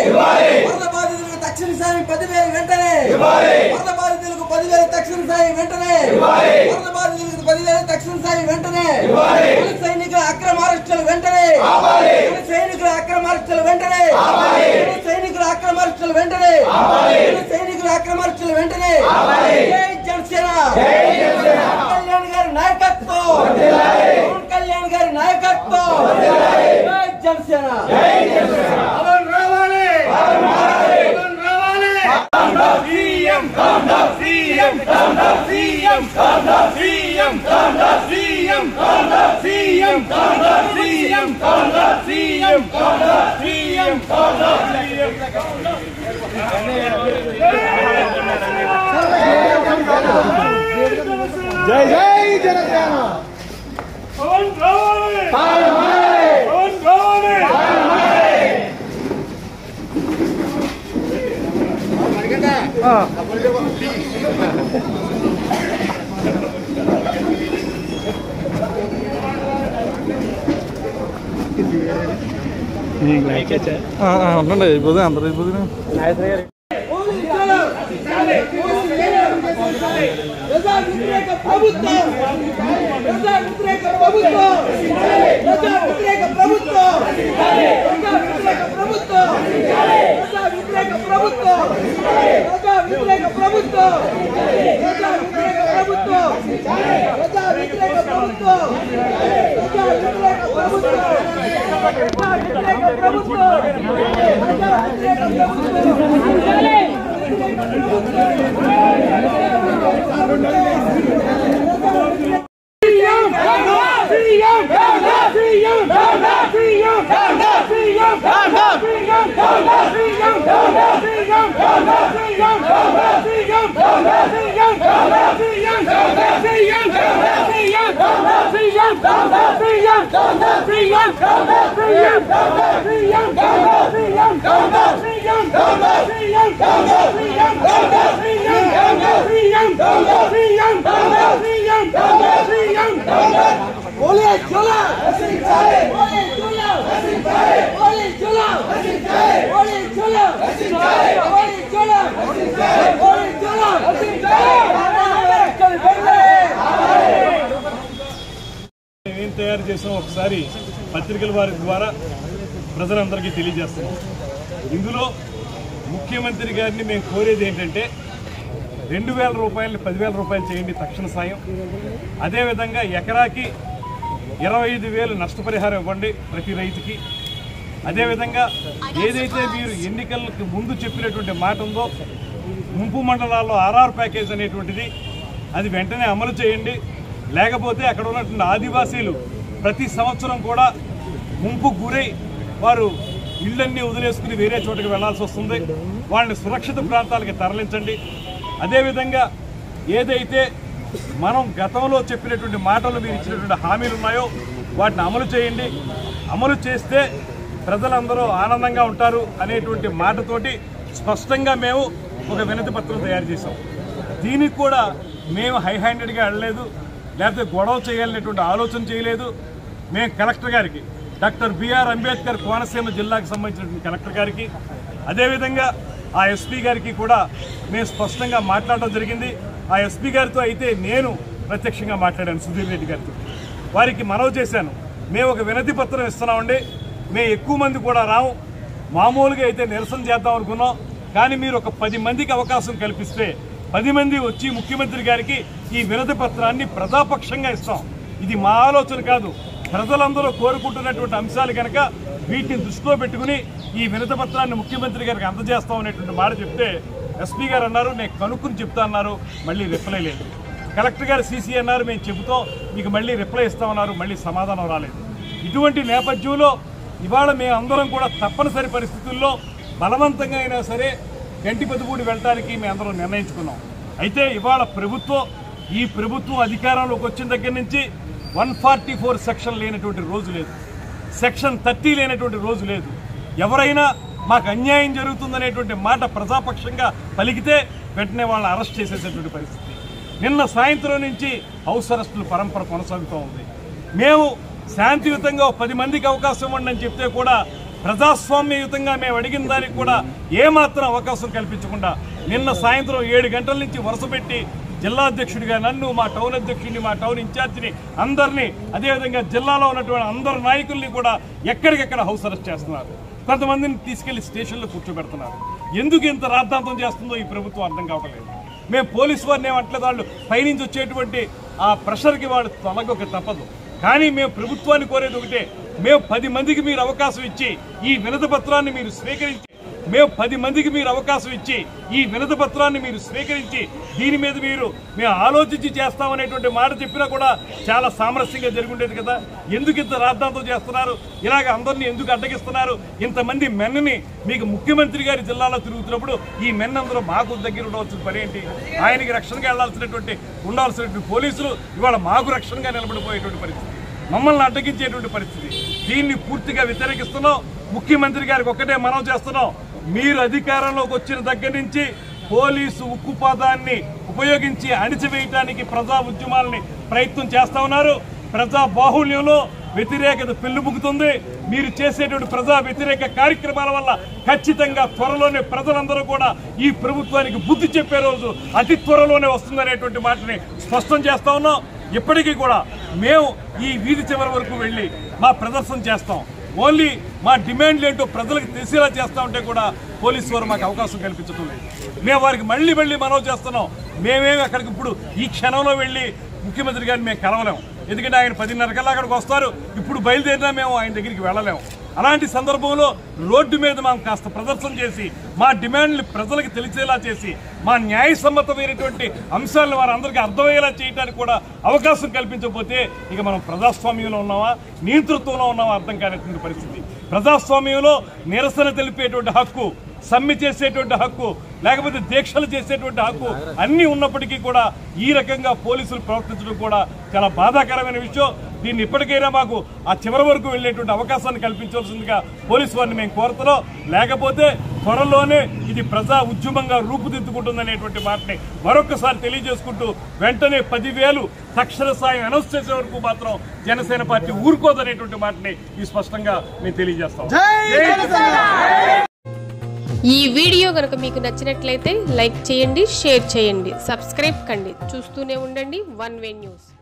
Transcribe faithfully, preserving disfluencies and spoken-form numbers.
వరద బాధితులకు తక్షణ సాయం పదివేలు వెంటనే వరద బాధితులకు పదివేల తక్షణ సాయం వెంటనే వరద బాధితులకు పదివేల తక్షణ సాయం వెంటనే సైనికుల అక్రమ అరెస్టులు వెంటనే సైనికుల అక్రమ అరెస్టులు వెంటనే సైనికుల అక్రమ అరెస్టులు వెంటనే సైనికుల అక్రమ అరెస్టులు వెంటనే జై జనసేన కళ్యాణ్ గారి నాయకత్వం పవన్ కళ్యాణ్ గారి నాయకత్వం జై జనసేన పవన్ రావాలి పవన్ రావాలి CM CM CM CM CM CM CM CM CM జై జై జనసేన పవన్ రావాలి పవన్ పవన్ రావాలి ఉండండి అయిపోతుంది అందరూ అయిపోతుంది ప్రజా వ్యతిరేక ప్రభుత్వం ప్రజా వ్యతిరేక ప్రభుత్వం ప్రజా వ్యతిరేక ప్రభుత్వం ప్రజా వ్యతిరేక ప్రభుత్వం ప్రజా వ్యతిరేక ప్రభుత్వం ప్రజా వ్యతిరేక ప్రభుత్వం ప్రజా వ్యతిరేక ప్రభుత్వం ప్రజా వ్యతిరేక ప్రభుత్వం ప్రజా వ్యతిరేక ప్రభుత్వం ప్రజా వ్యతిరేక ప్రభుత్వం ప్రజా ఏం తయారు చేసాం ఒకసారి పత్రికల వారి ద్వారా ప్రజలందరికీ తెలియజేస్తున్నాం. ఇందులో ముఖ్యమంత్రి గారిని మేము కోరేది ఏంటంటే రెండు వేల రూపాయలు పదివేల రూపాయలు చేయండి తక్షణ సాయం. అదేవిధంగా ఎకరాకి ఇరవై ఐదు వేలు నష్టపరిహారం ఇవ్వండి ప్రతి రైతుకి. అదేవిధంగా ఏదైతే మీరు ఎన్నికలకు ముందు చెప్పినటువంటి మాట ఉందో ముంపు మండలాల్లో ఆర్ఆర్ ప్యాకేజ్ అనేటువంటిది అది వెంటనే అమలు చేయండి. లేకపోతే అక్కడ ఉన్నటువంటి ఆదివాసీలు ప్రతి సంవత్సరం కూడా ముంపు గురై వారు ఇళ్లన్నీ వదిలేసుకుని వేరే చోటకి వెళ్లాల్సి వస్తుంది. వాళ్ళని సురక్షిత ప్రాంతాలకి తరలించండి. అదేవిధంగా ఏదైతే మనం గతంలో చెప్పినటువంటి మాటలు మీరు ఇచ్చినటువంటి హామీలు ఉన్నాయో వాటిని అమలు చేయండి. అమలు చేస్తే ప్రజలందరూ ఆనందంగా ఉంటారు అనేటువంటి మాటతోటి స్పష్టంగా మేము ఒక వినతి పత్రం తయారు చేసాం. దీనికి కూడా మేము హై హ్యాండెడ్గా వెళ్ళలేదు, లేకపోతే గొడవ చేయాలనేటువంటి ఆలోచన చేయలేదు. మేము కలెక్టర్ గారికి, డాక్టర్ బిఆర్ అంబేద్కర్ కోనసీమ జిల్లాకు సంబంధించినటువంటి కలెక్టర్ గారికి, అదేవిధంగా ఆ ఎస్పీ గారికి కూడా మేము స్పష్టంగా మాట్లాడడం జరిగింది. ఆ ఎస్పీ గారితో అయితే నేను ప్రత్యక్షంగా మాట్లాడాను, సుధీర్ రెడ్డి గారితో. వారికి మనవి చేశాను, మేము ఒక వినతి పత్రం ఇస్తున్నామండి, మేము ఎక్కువ మంది కూడా రాము, మామూలుగా అయితే నిరసన చేద్దాం అనుకున్నాం, కానీ మీరు ఒక పది మందికి అవకాశం కల్పిస్తే పది మంది వచ్చి ముఖ్యమంత్రి గారికి ఈ వినతి పత్రాన్ని ప్రజాపక్షంగా ఇస్తాం. ఇది మా ఆలోచన కాదు, ప్రజలందరూ కోరుకుంటున్నటువంటి అంశాలు కనుక వీటిని దృష్టిలో పెట్టుకుని ఈ వినతి పత్రాన్ని ముఖ్యమంత్రి గారికి అందజేస్తాం అనేటువంటి మాట చెప్తే ఎస్పీ గారు అన్నారు నేను కనుక్కుని చెప్తా అన్నారు, మళ్ళీ రిప్లై లేదు. కలెక్టర్ గారు సీసీ అన్నారు మేము చెబుతాం మీకు మళ్ళీ రిప్లై ఇస్తామన్నారు, మళ్ళీ సమాధానం రాలేదు. ఇటువంటి నేపథ్యంలో ఇవాళ మేము అందరం కూడా తప్పనిసరి పరిస్థితుల్లో బలవంతంగా అయినా సరే గంటిపెదపూడి వెళ్ళడానికి మేము అందరం నిర్ణయించుకున్నాం. అయితే ఇవాళ ప్రభుత్వం ఈ ప్రభుత్వం అధికారంలోకి వచ్చిన దగ్గర నుంచి వన్ ఫార్టీ ఫోర్ సెక్షన్ లేనటువంటి రోజు లేదు, సెక్షన్ థర్టీ లేనటువంటి రోజు లేదు. ఎవరైనా మాకు అన్యాయం జరుగుతుందనేటువంటి మాట ప్రజాపక్షంగా పలికితే వెంటనే వాళ్ళని అరెస్ట్ చేసేసేటువంటి పరిస్థితి. నిన్న సాయంత్రం నుంచి హౌస్ అరెస్టుల పరంపర కొనసాగుతూ ఉంది. మేము శాంతియుతంగా పది మందికి అవకాశం ఇవ్వండి అని చెప్తే కూడా ప్రజాస్వామ్యయుతంగా మేము అడిగిన దానికి కూడా ఏమాత్రం అవకాశం కల్పించకుండా నిన్న సాయంత్రం ఏడు గంటల నుంచి వరుస పెట్టి జిల్లా అధ్యక్షుడిగా నన్ను, మా టౌన్ అధ్యక్షుడిని, మా టౌన్ ఇన్ఛార్జిని అందరినీ, అదేవిధంగా జిల్లాలో ఉన్నటువంటి అందరు నాయకుల్ని కూడా ఎక్కడికెక్కడ హౌస్ అరెస్ట్ చేస్తున్నారు. కొంతమందిని తీసుకెళ్లి స్టేషన్లో కూర్చోబెడుతున్నారు. ఎందుకు ఇంత రాద్ధాంతం చేస్తుందో ఈ ప్రభుత్వం అర్థం కావట్లేదు. మేము పోలీసు వారిని ఏమంటలేదు, వాళ్ళు పైనుంచి వచ్చేటువంటి ఆ ప్రెషర్కి వాళ్ళు తొలగక తప్పదు. కానీ మేము ప్రభుత్వాన్ని కోరేది ఒకటే, మేము పది మందికి మీరు అవకాశం ఇచ్చి ఈ వినతి పత్రాన్ని మీరు స్వీకరించి మేము పది మందికి మీరు అవకాశం ఇచ్చి ఈ వినతి పత్రాన్ని మీరు స్వీకరించి దీని మీద మీరు మేము ఆలోచించి చేస్తామనేటువంటి మాట చెప్పినా కూడా చాలా సామరస్యంగా జరుగుండేది కదా. ఎందుకు ఇంత రాద్ధాంతం చేస్తున్నారు? ఇలాగ అందరినీ ఎందుకు అడ్డగిస్తున్నారు? ఇంతమంది మెన్నని మీకు ముఖ్యమంత్రి గారి జిల్లాలో తిరుగుతున్నప్పుడు ఈ మెన్న అందరూ మాకు దగ్గర ఉండవలసిన పని ఏంటి? ఆయనకి రక్షణగా వెళ్లాల్సినటువంటి ఉండాల్సినటువంటి పోలీసులు ఇవాళ మాకు రక్షణగా నిలబడిపోయేటువంటి పరిస్థితి, మమ్మల్ని అడ్డగించేటువంటి పరిస్థితి. దీన్ని పూర్తిగా వ్యతిరేకిస్తున్నాం. ముఖ్యమంత్రి గారికి ఒక్కటే మనం చేస్తున్నాం, మీరు అధికారంలోకి వచ్చిన దగ్గర నుంచి పోలీసు ఉక్కుపాదాన్ని ఉపయోగించి అణిచివేయడానికి ప్రజా ఉద్యమాలని ప్రయత్నం చేస్తా ఉన్నారు. ప్రజా బాహుళ్యంలో వ్యతిరేకత పెళ్లిబుకుతుంది. మీరు చేసేటువంటి ప్రజా వ్యతిరేక కార్యక్రమాల వల్ల ఖచ్చితంగా త్వరలోనే ప్రజలందరూ కూడా ఈ ప్రభుత్వానికి బుద్ధి చెప్పే రోజు అతి త్వరలోనే వస్తుందనేటువంటి మాటని స్పష్టం చేస్తా ఉన్నాం. ఇప్పటికీ కూడా మేము ఈ వీధి చివరి వరకు వెళ్ళి మా ప్రదర్శన చేస్తాం. ఓన్లీ మా డిమాండ్లు ఏంటో ప్రజలకు తెలిసేలా చేస్తూ ఉంటే కూడా పోలీసు వారు మాకు అవకాశం కల్పించడం లేదు. మేము వారికి మళ్ళీ మళ్ళీ మనవి చేస్తున్నాం. మేమేమి అక్కడికి ఇప్పుడు ఈ క్షణంలో వెళ్ళి ముఖ్యమంత్రి గారిని మేము కలవలేము. ఎందుకంటే ఆయన పదిన్నర కల్లా అక్కడికి వస్తారు. ఇప్పుడు బయలుదేరినా మేము ఆయన దగ్గరికి వెళ్ళలేము. అలాంటి సందర్భంలో రోడ్డు మీద మేము కాస్త ప్రదర్శన చేసి మా డిమాండ్లు ప్రజలకు తెలిసేలా చేసి మా న్యాయసమ్మతమైనటువంటి అంశాలను వారందరికీ అర్థమయ్యేలా చేయడానికి కూడా అవకాశం కల్పించకపోతే ఇక మనం ప్రజాస్వామ్యంలో ఉన్నామా, నియంతృత్వంలో ఉన్నామా అర్థం కానటువంటి పరిస్థితి. ప్రజాస్వామ్యంలో నిరసన తెలిపేటువంటి హక్కు, సమ్మె చేసేటువంటి హక్కు, లేకపోతే దీక్షలు చేసేటువంటి హక్కు అన్నీ ఉన్నప్పటికీ కూడా ఈ రకంగా పోలీసులు ప్రవర్తించడం కూడా చాలా బాధాకరమైన విషయం. దీన్ని ఇప్పటికైనా మాకు ఆ చివరి వరకు వెళ్ళేటువంటి అవకాశాన్ని కల్పించవలసిందిగా పోలీసు వారిని మేము కోరుతున్నాం. లేకపోతే త్వరలోనే ఇది ప్రజా ఉద్యమంగా రూపుదిద్దుకుంటుందనేటువంటి మాటని మరొకసారి తెలియజేసుకుంటూ వెంటనే పదివేలు తక్షణ సాయం అనౌన్స్ చేసే వరకు మాత్రం జనసేన పార్టీ ఊరుకోదనేటువంటి మాటని ఈ స్పష్టంగా మేము తెలియజేస్తాం. ఈ వీడియో కనుక మీకు నచ్చినట్లయితే లైక్ చేయండి, షేర్ చేయండి, సబ్స్క్రైబ్ కండి. చూస్తూనే ఉండండి వన్ వే న్యూస్.